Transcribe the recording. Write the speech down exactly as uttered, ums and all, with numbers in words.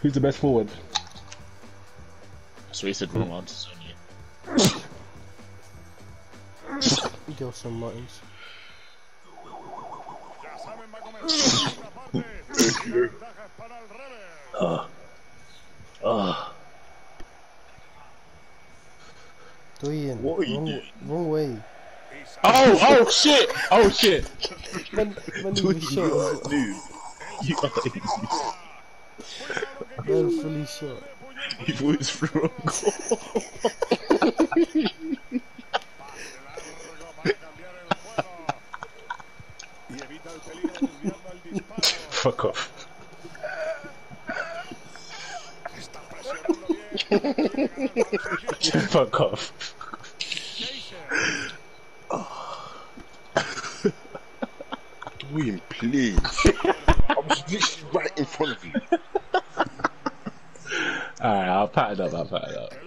Who's the best forward? So he said wrong answers on you. Gelson Martins. Oh. Oh. Doyen. What are you wrong, doing? wrong way. Oh, oh shit! Oh shit! Man, man, Dude, he you shot. are, dude. You are, Man, fully shot. he thought it was through a Fuck off. Fuck off. William, please. I was literally right in front of you. Alright, I'll pat it up, I'll pat it up.